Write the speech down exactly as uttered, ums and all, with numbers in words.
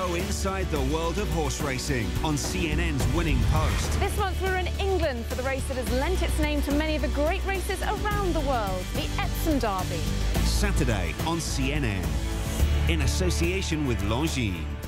Go inside the world of horse racing on C N N's Winning Post. This month we're in England for the race that has lent its name to many of the great races around the world, the Epsom Derby. Saturday on C N N, in association with Longines.